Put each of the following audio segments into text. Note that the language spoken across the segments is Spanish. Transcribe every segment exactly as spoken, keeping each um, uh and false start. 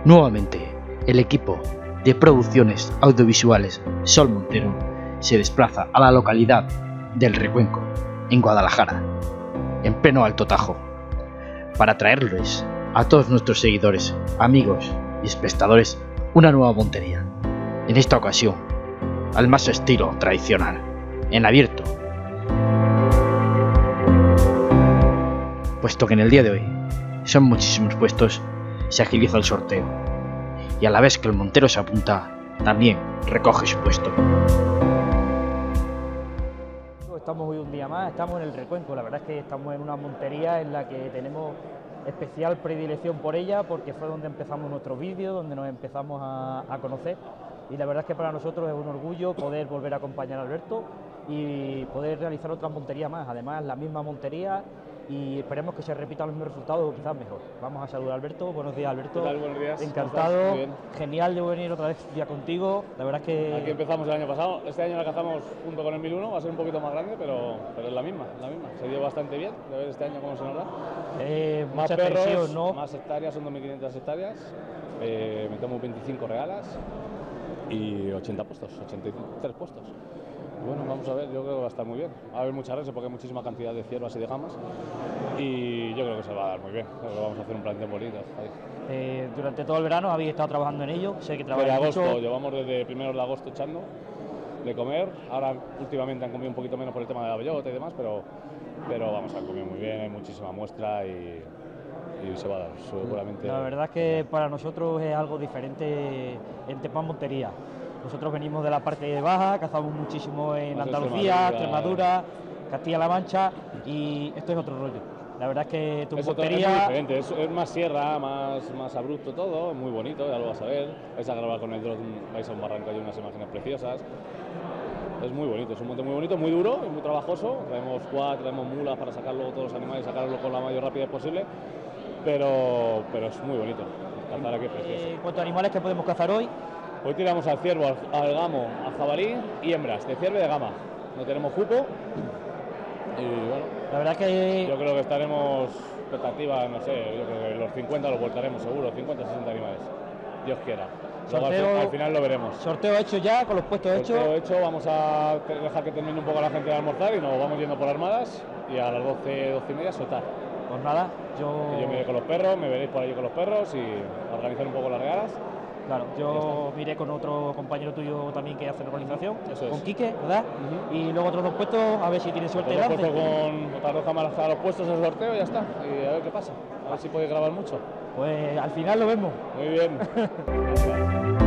Nuevamente, el equipo de producciones audiovisuales Sol Montero se desplaza a la localidad del Recuenco, en Guadalajara, en pleno Alto Tajo, para traerles a todos nuestros seguidores, amigos y espectadores una nueva montería. En esta ocasión, al más estilo tradicional, en abierto. Puesto que en el día de hoy son muchísimos puestos, se agiliza el sorteo, y a la vez que el montero se apunta, también recoge su puesto. Estamos hoy un día más, estamos en el Recuenco. La verdad es que estamos en una montería en la que tenemos especial predilección por ella, porque fue donde empezamos nuestros vídeos, donde nos empezamos a, a conocer, y la verdad es que para nosotros es un orgullo poder volver a acompañar a Alberto y poder realizar otra montería más, además la misma montería, y esperemos que se repitan los mismos resultados o quizás mejor. Vamos a saludar a Alberto. Buenos días, Alberto. ¿Qué tal? Buenos días. Encantado, genial de venir otra vez ya contigo. La verdad es que aquí empezamos el año pasado, este año la cazamos junto con el mil uno, va a ser un poquito más grande, pero, pero es la misma, la misma. Se dio bastante bien, de ver este año cómo se nos da. Eh, más mucha perros, extensión, ¿no? Más hectáreas, son dos mil quinientas hectáreas, eh, metemos veinticinco regalas y ochenta puestos, ochenta y tres puestos. Bueno, vamos a ver, yo creo que va a estar muy bien. Va a haber muchas reses porque hay muchísima cantidad de ciervas y de gamas, y yo creo que se va a dar muy bien. Creo que vamos a hacer un planteo bonito ahí. Eh, durante todo el verano habéis estado trabajando en ello, sé que Desde trabajáis agosto, mucho. llevamos desde primeros de agosto echando de comer. Ahora últimamente han comido un poquito menos por el tema de la bellota y demás, pero, pero vamos, han comido muy bien, hay muchísima muestra y, y se va a dar seguramente. La verdad es que para nosotros es algo diferente en tema montería. Nosotros venimos de la parte baja, cazamos muchísimo en Más Andalucía, Extremadura, Extremadura, Castilla-La Mancha, y esto es otro rollo. La verdad es que tu Es, otro, montería... es muy diferente, es, es más sierra, más, más abrupto todo, muy bonito, ya lo vas a ver. Vais a grabar con el dron, vais a un barranco, hay unas imágenes preciosas. Es muy bonito, es un monte muy bonito, muy duro y muy trabajoso. Traemos quad, traemos mulas para sacar luego todos los animales, sacarlos con la mayor rapidez posible, pero, pero es muy bonito. Cazar aquí es precioso. En cuanto a animales que podemos cazar hoy, Hoy tiramos al ciervo, al, al gamo, al jabalí y hembras, de ciervo y de gama. No tenemos cupo y bueno, la verdad es que yo creo que estaremos, expectativa, no sé, yo creo que los cincuenta los voltaremos seguro, cincuenta, sesenta animales, Dios quiera. Luego al, Sorteo- al final lo veremos. sorteo hecho ya, con los puestos Sorteo hechos. hecho, vamos a dejar que termine un poco la gente de almorzar y nos vamos yendo por armadas y a las doce, doce y media soltar. Pues nada, yo... Y yo me iré con los perros, me veréis por allí con los perros y organizar un poco las regalas. Claro, yo miré con otro compañero tuyo también que hace la organización, Eso es. con Quique, ¿verdad? Ujú. Y luego otros dos puestos, a ver si tienen suerte de Hemos lance. puesto con otras dos cámaras a los puestos el sorteo y ya está. Y a ver qué pasa. A ver si podéis grabar mucho. Pues al final lo vemos. Muy bien. Gracias.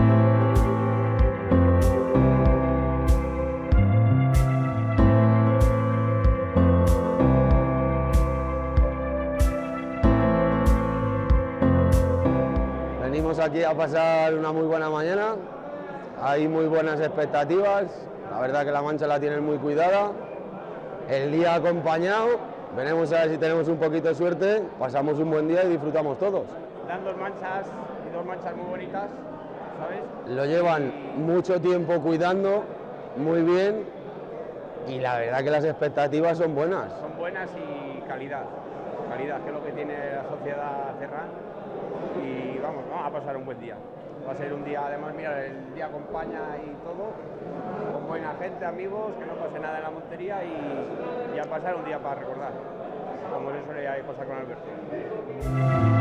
Venimos aquí a pasar una muy buena mañana, hay muy buenas expectativas, la verdad que la mancha la tienen muy cuidada, el día acompañado, veremos a ver si tenemos un poquito de suerte, pasamos un buen día y disfrutamos todos. Dan dos manchas y dos manchas muy bonitas, ¿sabes? Lo llevan mucho tiempo cuidando, muy bien, y la verdad que las expectativas son buenas. Son buenas y calidad, calidad, que es lo que tiene la sociedad Cerrán. Y vamos, vamos a pasar un buen día. Va a ser un día, además, mira, el día acompaña y todo, con buena gente, amigos, que no pase nada en la montería y, y a pasar un día para recordar, como se suele pasar con Alberto.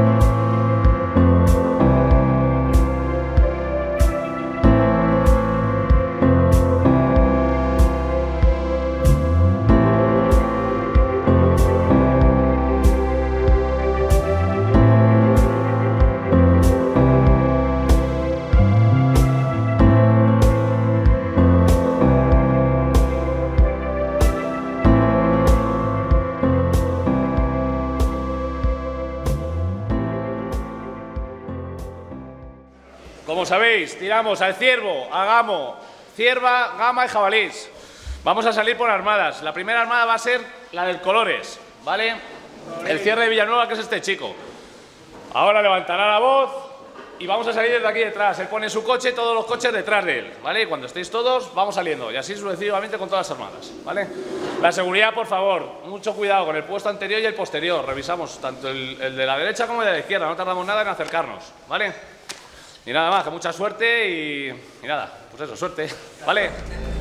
Como sabéis, tiramos al ciervo, a gamo, cierva, gama y jabalís. Vamos a salir por armadas. La primera armada va a ser la del Colores, ¿vale? El cierre de Villanueva, que es este chico. Ahora levantará la voz y vamos a salir desde aquí detrás. Él pone su coche, todos los coches detrás de él, ¿vale? Cuando estéis todos, vamos saliendo, y así sucesivamente con todas las armadas, ¿vale? La seguridad, por favor, mucho cuidado con el puesto anterior y el posterior. Revisamos tanto el, el de la derecha como el de la izquierda, no tardamos nada en acercarnos, ¿vale? Y nada más, que mucha suerte y, y nada, pues eso, suerte, ¿vale?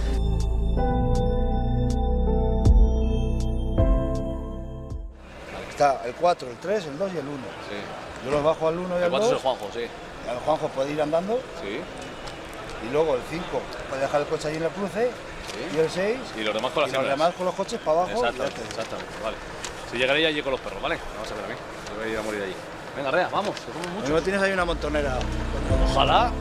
Está el cuatro, el tres, el dos y el uno. Sí. Yo los bajo al uno y al dos. El cuatro es el Juanjo, sí. El Juanjo puede ir andando. Sí. Y luego el cinco puede dejar el coche allí en el cruce. Sí. Y el seis. Y los demás con las y los demás con los coches para abajo. Exactamente, exactamente, vale. Si llegaré allí con los perros, ¿vale? Vamos a ver a mí. Yo voy a ir a morir allí. Venga, Rea, vamos, que somos muchos. ¿No tienes ahí una montonera? Ojalá.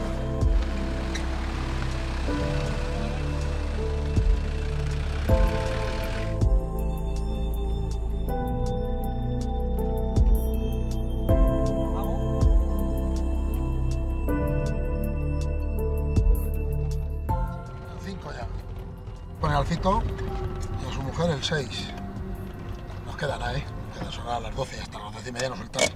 Pone al cinco y a su mujer el seis. Nos quedan ahí, nos quedan sonar a las doce, hasta las doce y media nos soltamos.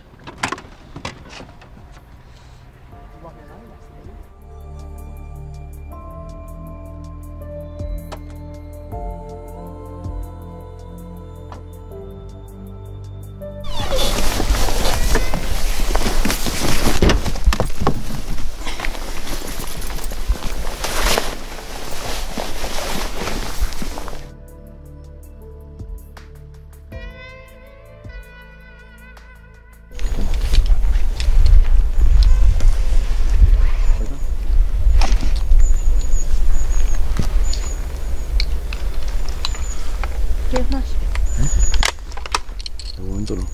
¿Quieres más? ¿Eh? De momento no.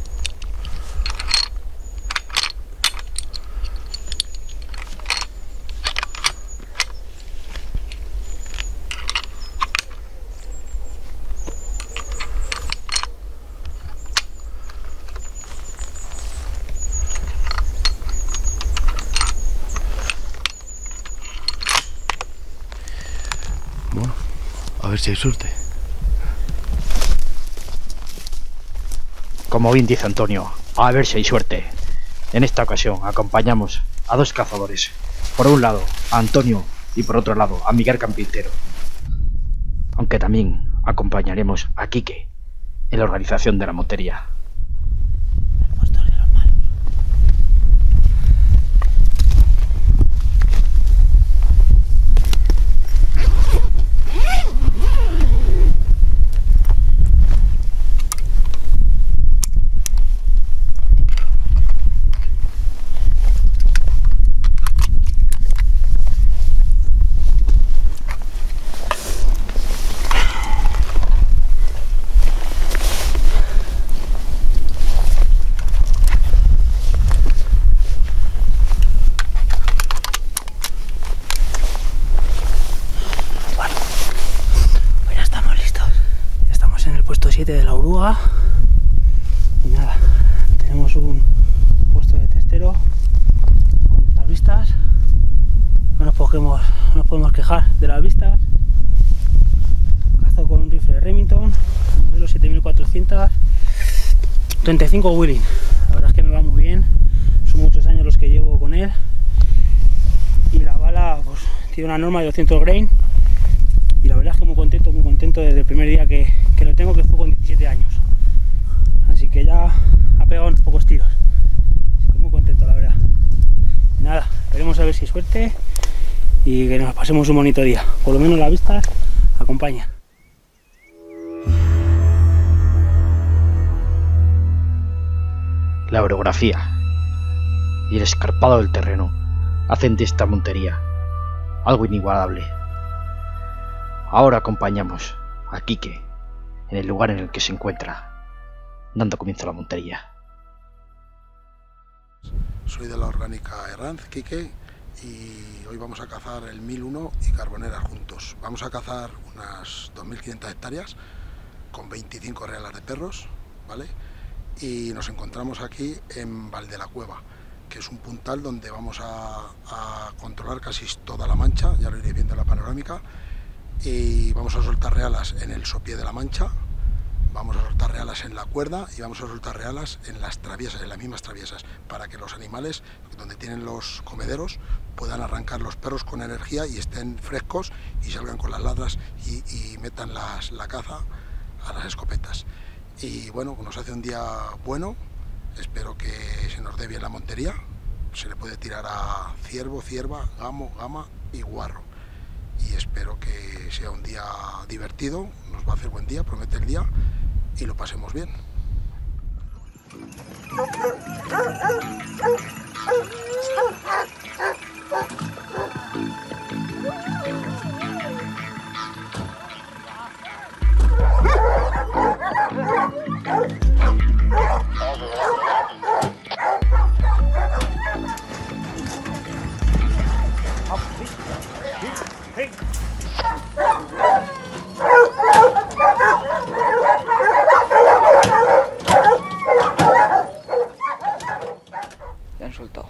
Bueno, a ver si hay suerte. Como bien dice Antonio, a ver si hay suerte. En esta ocasión acompañamos a dos cazadores. Por un lado a Antonio y por otro lado a Miguel Campintero. Aunque también acompañaremos a Quique en la organización de la montería. De la oruga y nada, tenemos un puesto de testero con estas vistas. No nos podemos, no nos podemos quejar de las vistas. Cazo con un rifle de Remington, modelo siete mil cuatrocientos treinta y cinco Wheeling. La verdad es que me va muy bien, son muchos años los que llevo con él y la bala pues tiene una norma de doscientos grain. Y la verdad es que muy contento, muy contento desde el primer día que, que lo tengo, que fue con diecisiete años. Así que ya ha pegado unos pocos tiros. Así que muy contento, la verdad. Y nada, veremos a ver si hay suerte y que nos pasemos un bonito día. Por lo menos la vista acompaña. La orografía y el escarpado del terreno hacen de esta montería algo inigualable. Ahora acompañamos a Quique en el lugar en el que se encuentra, dando comienzo a la montería. Soy de la orgánica Herranz, Quique, y hoy vamos a cazar el mil uno y Carbonera juntos. Vamos a cazar unas dos mil quinientas hectáreas con veinticinco reales de perros, ¿vale? Y nos encontramos aquí en Valdelacueva, que es un puntal donde vamos a, a controlar casi toda la Mancha, ya lo iréis viendo en la panorámica. Y vamos a soltar realas en el Sopié de la Mancha, vamos a soltar realas en la cuerda y vamos a soltar realas en las traviesas, en las mismas traviesas, para que los animales, donde tienen los comederos, puedan arrancar los perros con energía y estén frescos y salgan con las ladras y, y metan las, la caza a las escopetas. Y bueno, nos hace un día bueno, espero que se nos dé bien la montería, se le puede tirar a ciervo, cierva, gamo, gama y guarro. Y espero que sea un día divertido, nos va a hacer buen día, promete el día y lo pasemos bien. Ya han soltado.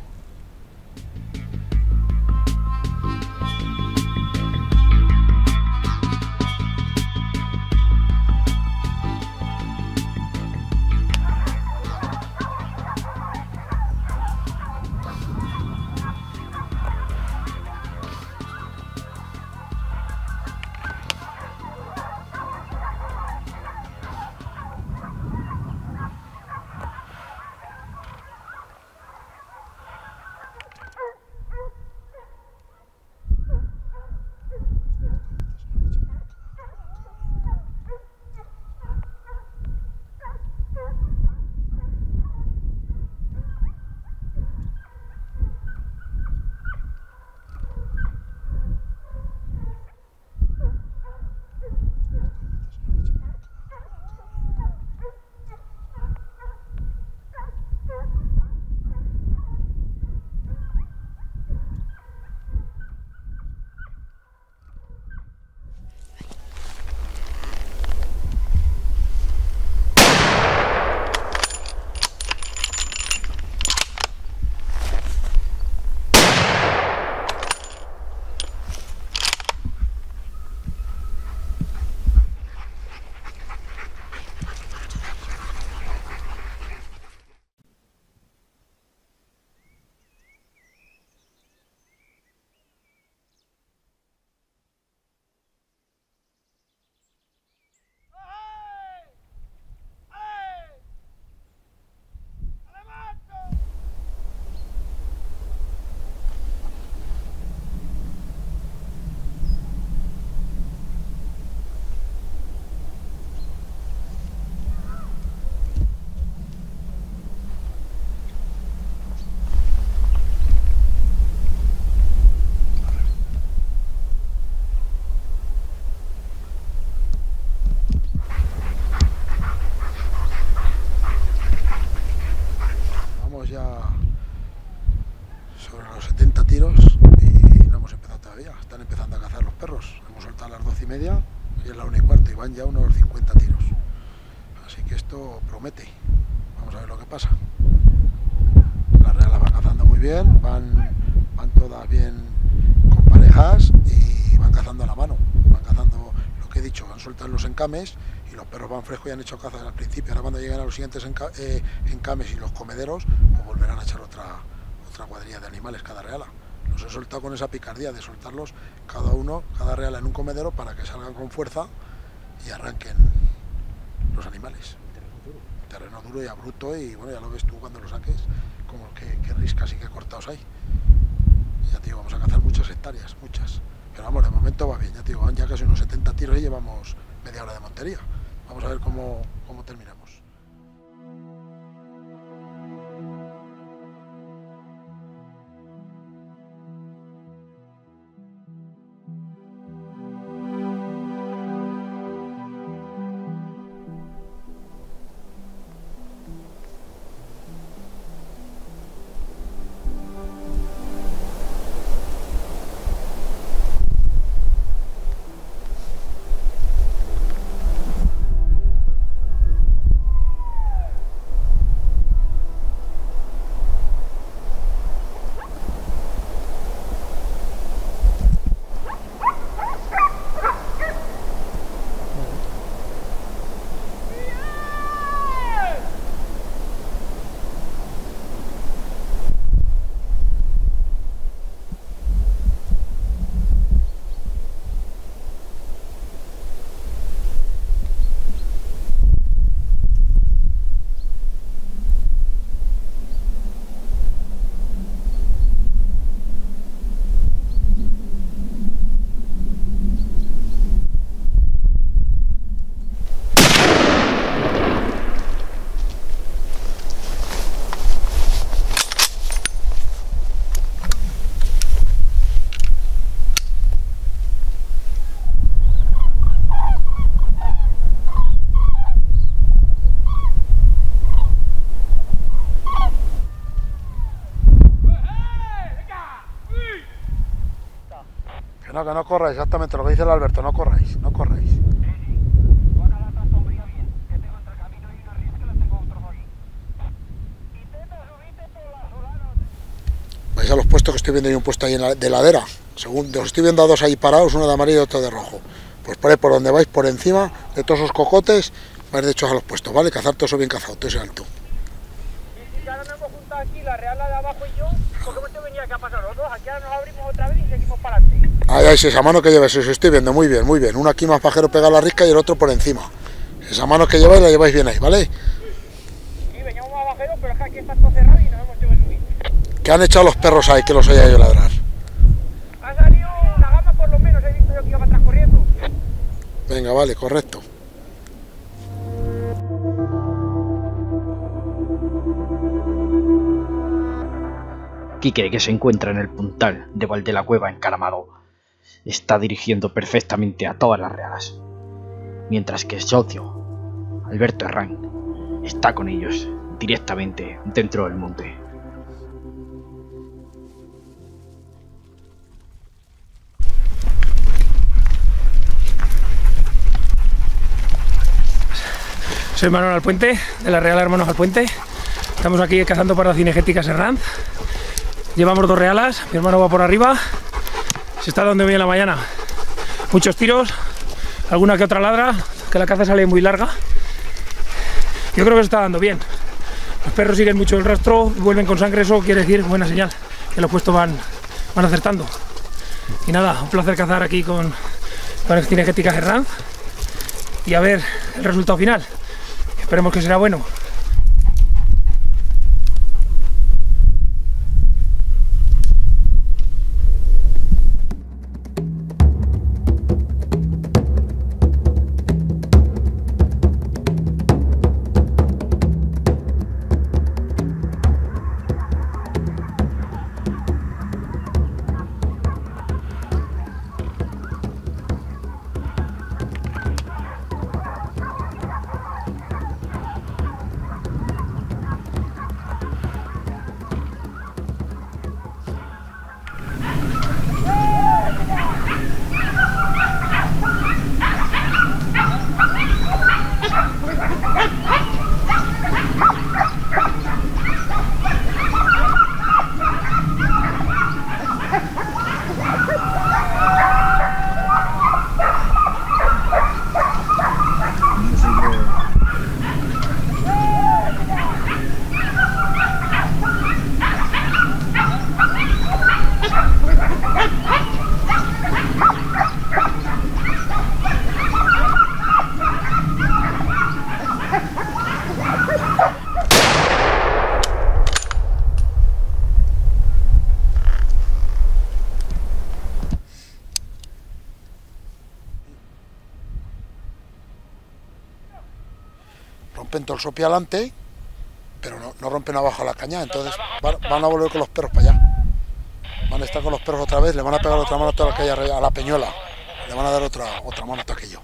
Media y es la una y cuarto y van ya unos cincuenta tiros, así que esto promete. Vamos a ver lo que pasa. Las realas van cazando muy bien, van, van todas bien con parejas y van cazando a la mano, van cazando lo que he dicho, van soltando los encames y los perros van frescos y han hecho caza al principio. Ahora cuando lleguen a los siguientes enca eh, encames y los comederos, pues volverán a echar otra, otra cuadrilla de animales cada reala. Los he soltado con esa picardía de soltarlos cada uno, cada reala en un comedero para que salgan con fuerza y arranquen los animales. Terreno duro. Terreno duro y abrupto y bueno, ya lo ves tú cuando lo saques, como que, que riscas y que cortados hay. Y ya te digo, vamos a cazar muchas hectáreas, muchas. Pero vamos, de momento va bien, ya te digo, van ya casi unos setenta tiros y llevamos media hora de montería. Vamos a ver cómo, cómo terminamos. no, que no corráis, exactamente lo que dice el Alberto, no corráis, no corráis. Vais a los puestos que estoy viendo, hay un puesto ahí en la, de ladera. Según os estoy viendo a dos ahí parados, uno de amarillo y otro de rojo. Pues por ahí por donde vais, por encima de todos esos cocotes, vais de hechos a los puestos, ¿vale? Cazar todo eso bien cazado, todo ese alto. Y si ahora nos hemos juntado aquí, la Real, la de abajo y yo, porque hemos venido aquí a pasar los dos, aquí ahora nos abrimos otra vez y seguimos para adelante. Ahí, ahí, esa mano que lleváis, os estoy viendo, muy bien, muy bien. Uno aquí más pajero pega a la risca y el otro por encima. Esa mano que lleváis la lleváis bien ahí, ¿vale? Sí, veníamos más bajeros, pero es que aquí está todo cerrado y nos hemos hecho que subir. ¿Qué han echado los perros ahí que los haya yo ladrar? Ha salido una gama por lo menos, he visto yo que iba atrás corriendo. Venga, vale, correcto. Quique, que se encuentra en el puntal de Val de la Cueva encaramado, está dirigiendo perfectamente a todas las realas, mientras que el socio, Alberto Herrán, está con ellos directamente dentro del monte. Soy Manuel Alpuente, de la Real Hermanos Alpuente. Estamos aquí cazando pardas cinegéticas Herranz. Llevamos dos realas, mi hermano va por arriba. Se está dando bien la mañana. Muchos tiros, alguna que otra ladra, que la caza sale muy larga. Yo creo que se está dando bien. Los perros siguen mucho el rastro, vuelven con sangre, eso quiere decir buena señal, que los puestos van, van acertando. Y nada, un placer cazar aquí con, con cinegéticas Herranz y a ver el resultado final. Esperemos que será bueno. Rompen todo el sopi adelante, pero no, no rompen abajo la caña, entonces van, van a volver con los perros para allá. Van a estar con los perros otra vez, le van a pegar otra mano a toda la calle, a la peñuela, le van a dar otra, otra mano hasta aquello.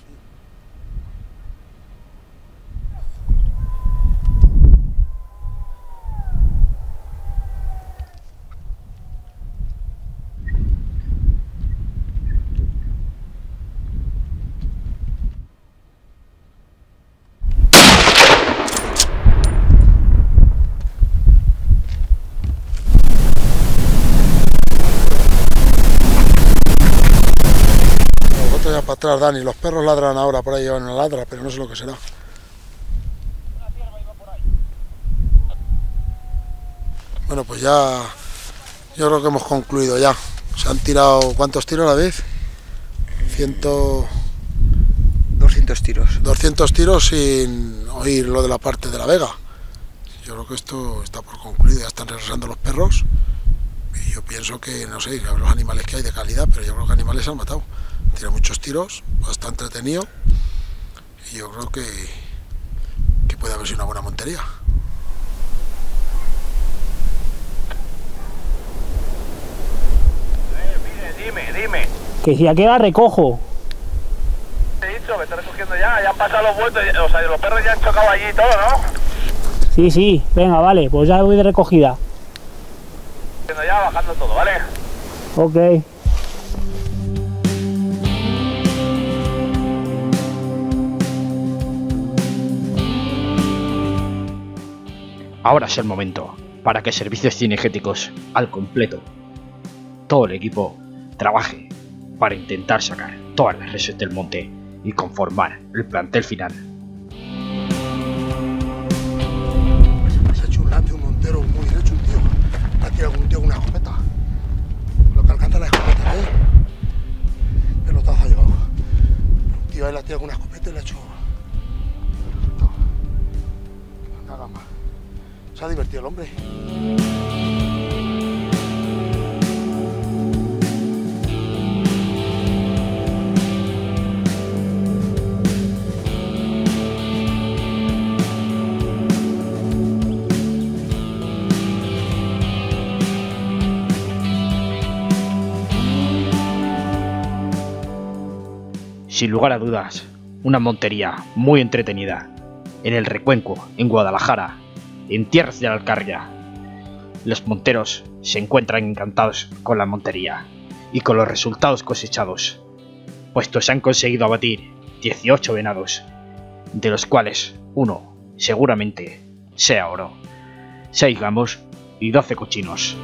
Ya para atrás, Dani, los perros ladran ahora, por ahí llevan una ladra, pero no sé lo que será. Bueno, pues ya yo creo que hemos concluido ya. Se han tirado, ¿cuántos tiros a la vez? Ciento... doscientos tiros. doscientos tiros sin oír lo de la parte de la Vega. Yo creo que esto está por concluido, ya están regresando los perros. Y yo pienso que, no sé, los animales que hay de calidad, pero yo creo que animales se han matado. Tiene muchos tiros, está entretenido y yo creo que, que puede haber sido una buena montería. Eh, dime, dime. Que si aquí la recojo. Te he dicho, me estoy recogiendo ya, ya han pasado los vueltos, o sea, los perros ya han chocado allí y todo, ¿no? Sí, sí, venga, vale, pues ya voy de recogida. Ya bajando todo, ¿vale? Ok. Ahora es el momento para que Servicios Cinegéticos al completo, todo el equipo, trabaje para intentar sacar todas las reses del monte y conformar el plantel final. Se ha hecho un lance, un montero muy derecho, un tío. Le ha tirado un tío con una escopeta. Lo que alcanza la escopeta, ¿eh? Pelotazo ha llegado. Un tío ahí le ha tirado con una escopeta y le ha hecho... Una gama. Se ha divertido el hombre. Sin lugar a dudas, una montería muy entretenida en el Recuenco, en Guadalajara, en tierras de la Alcarria. Los monteros se encuentran encantados con la montería y con los resultados cosechados, puesto se han conseguido abatir dieciocho venados, de los cuales uno seguramente sea oro, seis gamos y doce cochinos.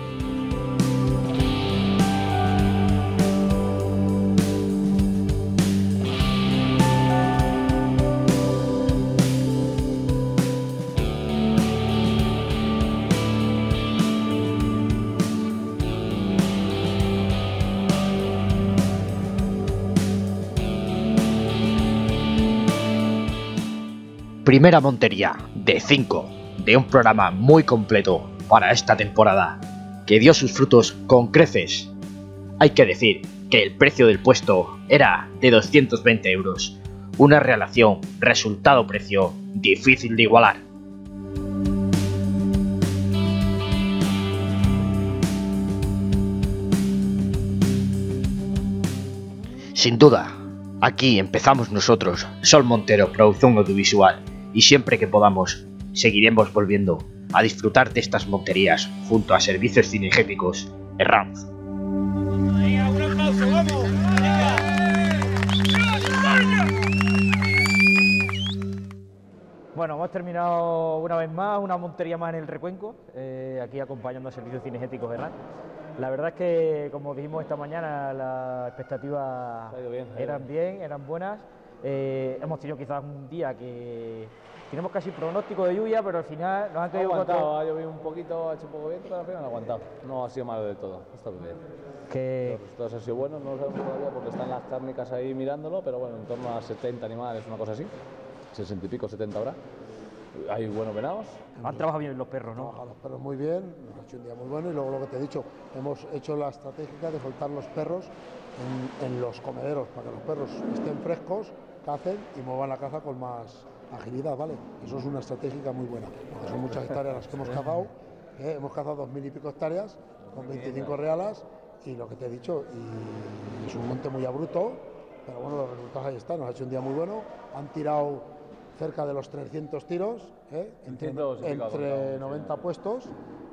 Primera montería de cinco de un programa muy completo para esta temporada, que dio sus frutos con creces. Hay que decir que el precio del puesto era de doscientos veinte euros, una relación resultado-precio difícil de igualar. Sin duda, aquí empezamos nosotros, Sol Montero, Producción Audiovisual, y siempre que podamos, seguiremos volviendo a disfrutar de estas monterías junto a Servicios Cinegéticos Herranz. Bueno, hemos terminado una vez más, una montería más en el Recuenco, eh, aquí acompañando a Servicios Cinegéticos Herranz. La verdad es que, como dijimos esta mañana, las expectativas bien, eran bien, eran buenas. Eh, hemos tenido quizás un día que tenemos casi pronóstico de lluvia, pero al final nos han caído aguantado, cuatro... ha llovido un poquito, ha hecho un poco viento, pero al final ha aguantado. No ha sido malo del todo, ha estado bien. Que... Los resultados han sido buenos, no lo sabemos todavía porque están las cárnicas ahí mirándolo, pero bueno, en torno a setenta animales, una cosa así, sesenta y pico, setenta habrá. Hay buenos venados. Han trabajado bien los perros, ¿no? Trabajan los perros muy bien, nos ha hecho un día muy bueno y luego lo que te he dicho, hemos hecho la estrategia de soltar los perros en, en los comederos para que los perros estén frescos, cacen y muevan la caza con más agilidad, ¿vale? Eso es una estrategia muy buena, porque son muchas hectáreas las que hemos cazado, ¿eh? Hemos cazado dos mil y pico hectáreas con veinticinco realas y lo que te he dicho, y es un monte muy abrupto, pero bueno, los resultados ahí están, nos ha hecho un día muy bueno, han tirado cerca de los trescientos tiros, ¿eh? entre, entre noventa puestos,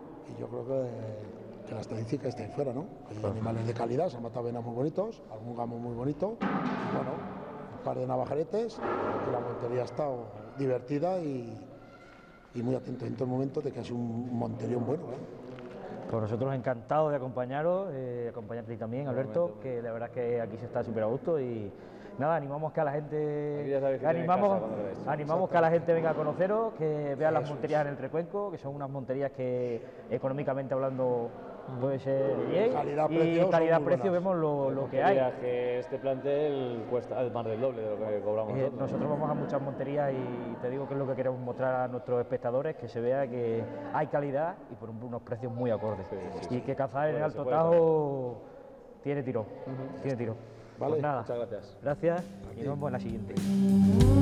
y yo creo que, que la estadística está ahí fuera, ¿no? Hay animales de calidad, se han matado venas muy bonitos, algún gamo muy bonito, y bueno, un par de navajaretes, y la montería ha estado divertida y, y muy atento en todo el momento de que es un monterión bueno, ¿eh? Pues nosotros encantados de acompañaros, eh, acompañarte también, Alberto, que la verdad es que aquí se está súper a gusto y nada, animamos que a la gente animamos, animamos que a la gente venga a conoceros, que vea las monterías en el Recuenco, que son unas monterías que económicamente hablando puede ser bien, calidad, y precio, calidad-precio vemos lo, lo que hay. Que este plantel cuesta más del doble de lo que cobramos eh, nosotros. Nosotros vamos a muchas monterías y te digo que es lo que queremos mostrar a nuestros espectadores, que se vea que hay calidad y por unos precios muy acordes, sí, sí, sí. Y que cazar en el Alto Tajo tiene tiro, uh-huh. tiene tiro. Vale, pues nada, muchas gracias. Gracias y nos vemos en la siguiente.